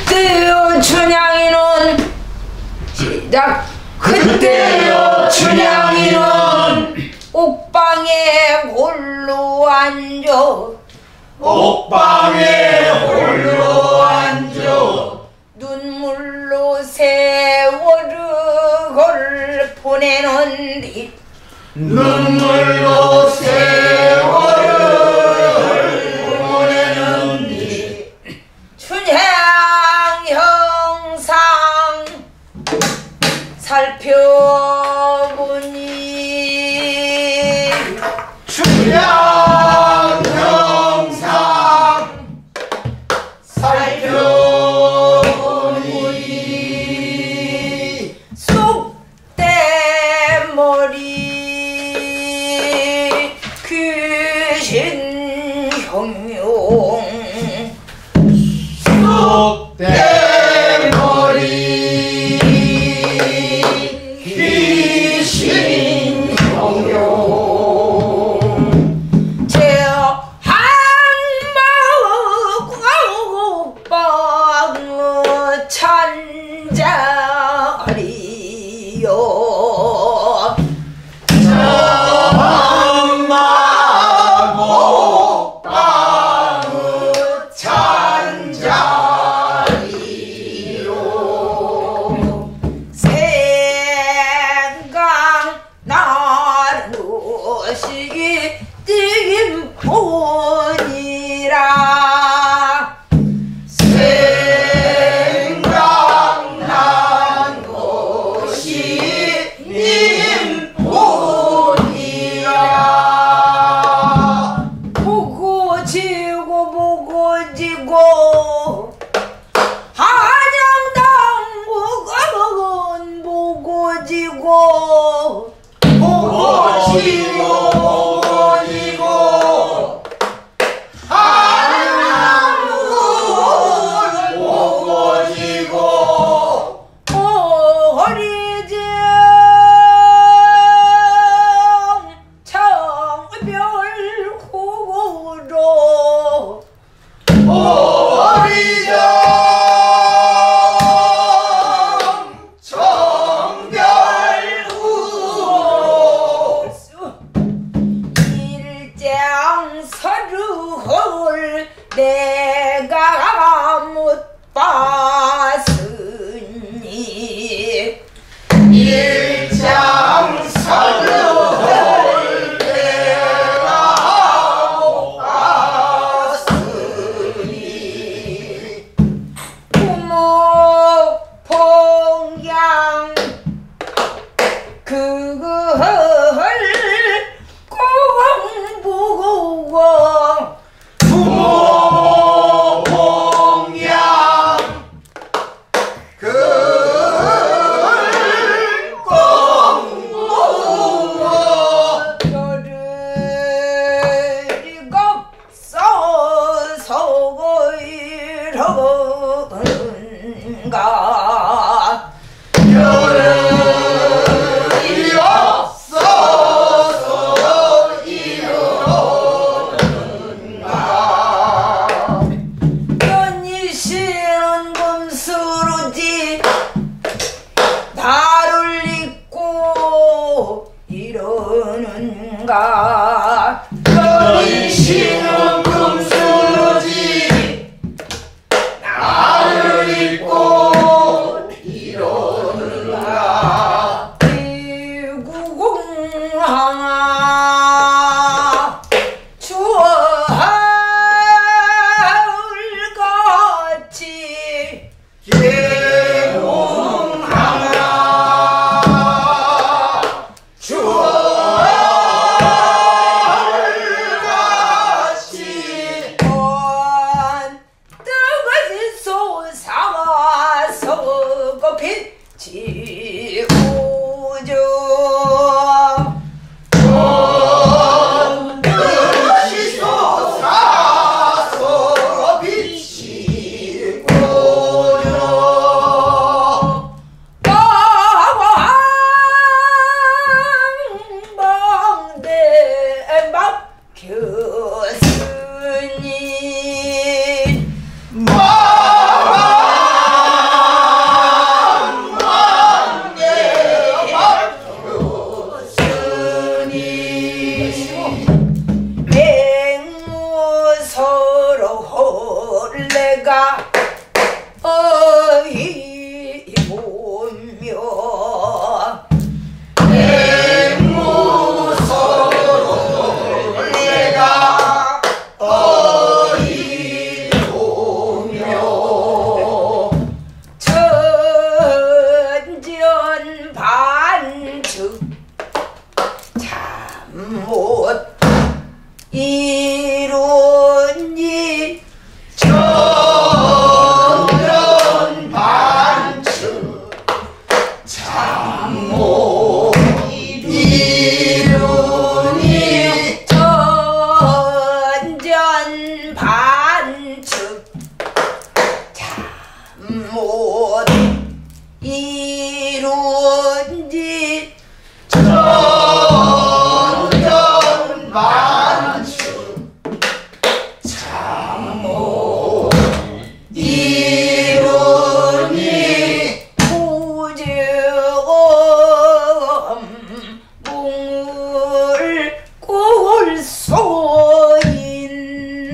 그때요 춘향이는 시작. 그때요 춘향이는 옥방에 홀로 앉아 옥방에 홀로 앉아 눈물로 세월을 보내는디 눈물로 세월을 보내는디 춘향 형상 살펴보니 춘향 형상 살펴보니 쏙대머리 귀신 형용 쏙대머리 귀신 형용 제 한마옥방 찬자리요 전마곡방의 찬자리요 생각나는 것이 뛰긴 뿐이라 생각난 것이 님뿐이라 보고 지고 보고 지고 한양당국은 보고 지고 보고지고 보고지고 하나님은 보고지고 허리정 청별후로 오리정 정별후로 일장서를 내가 못 봤으니 일장서를 내가 못 봤으니 부모 봉양 그걸 공부고 부모 봉양 그 공부고 별을 없어서 이러는가 별이 없어서 이러는가 연이시는 금수루지 나를 잊고 이러는가 너희시는 금수루지 나를 잊고 이러는가 대구공항아 추월같이 개봉하나 추월같이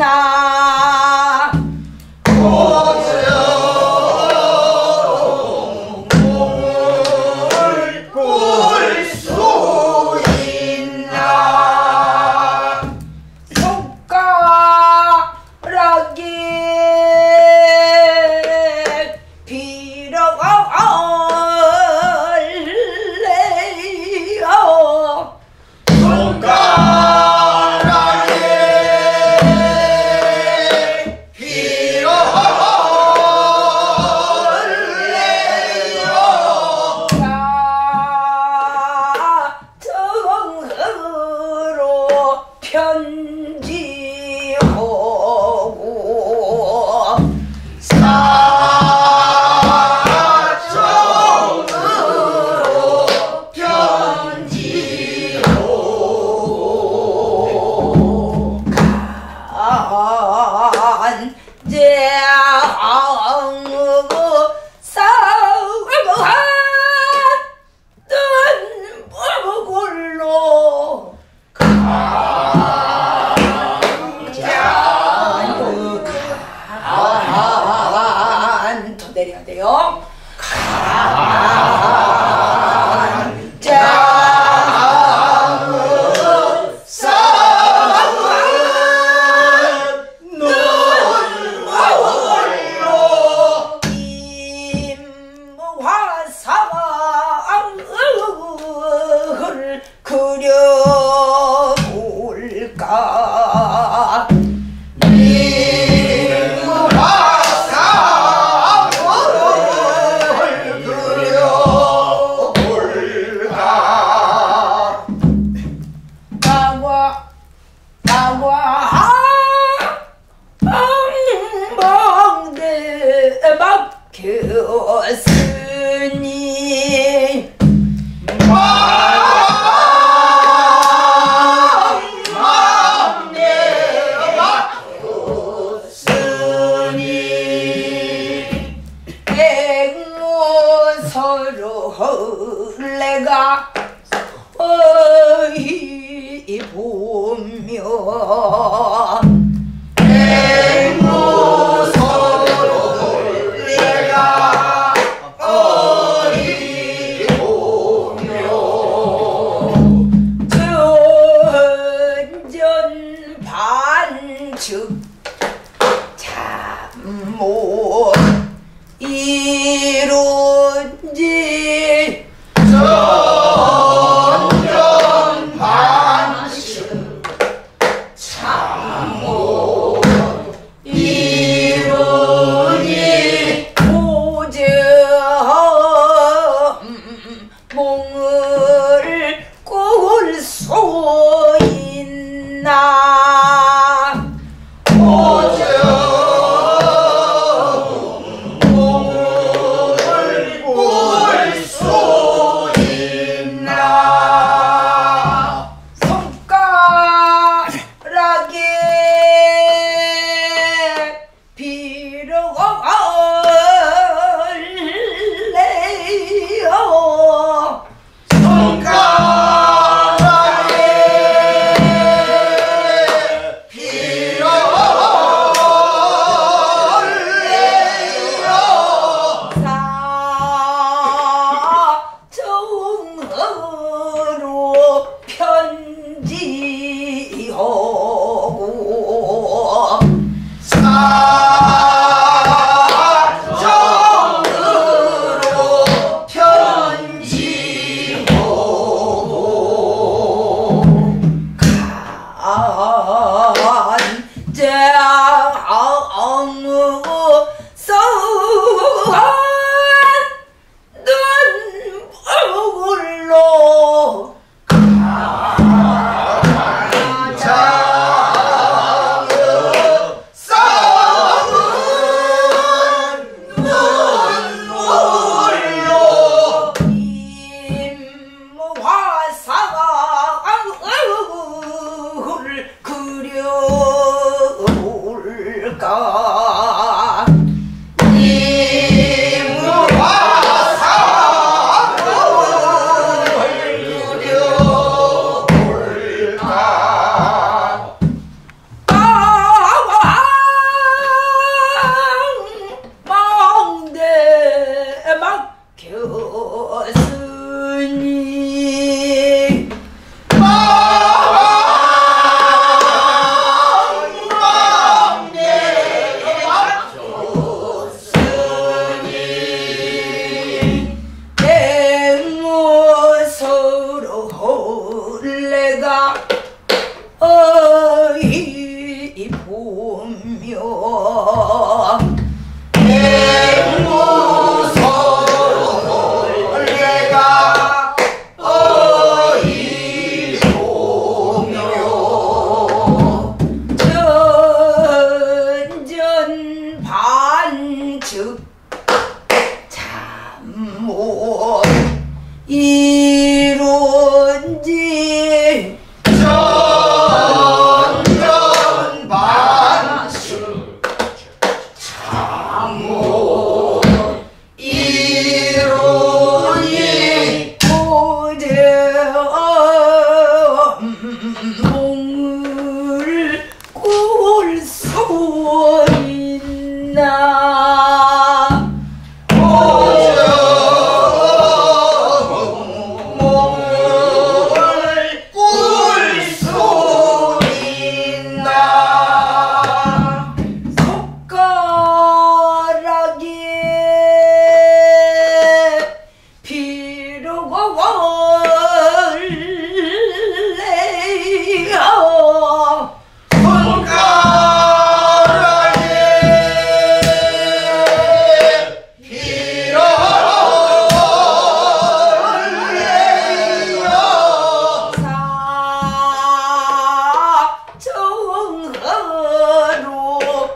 있나 내가 어이 보며 백모서로 내가 어이 보며 전전 반측 참못 이룬지 전전 반측 참못 이루니 오점 몽을 꿀 수 있나 오점 몸을 꿀 수 있나 손가락에 빌어올래요 손가락에 빌어올래요 사정으로 편지하고 사정으로 편지하고 간장무 서한 눈물로 쌍은 눈물로 임화상을 그려볼까 그려볼까 보며 행무서울 내가 어이 보며 전전 반측 참못 이룬지 전전 반수 참모 이루니 고제 몸을 꿀 수 있나 몸을 꿀 수 있나 손가락에 비르고 원래야 손가락에 빌어올래요 사정하로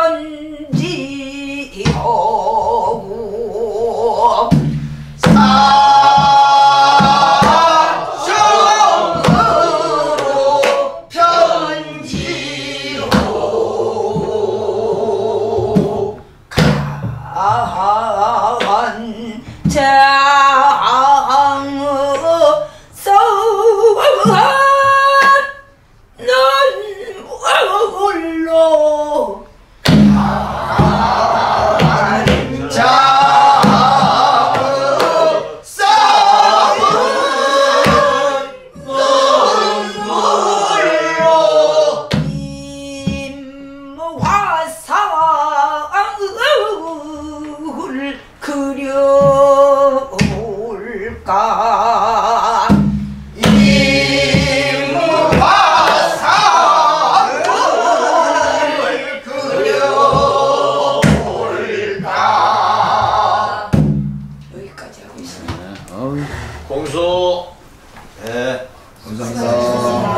편지하고 사정으로 편지로 간장어 서한 넌 뭘로 자의 싸움은 눈물로 임화상을 그려올까 임화상을 그려올까 여기까지 하고 있습니다. 공수 네 감사합니다.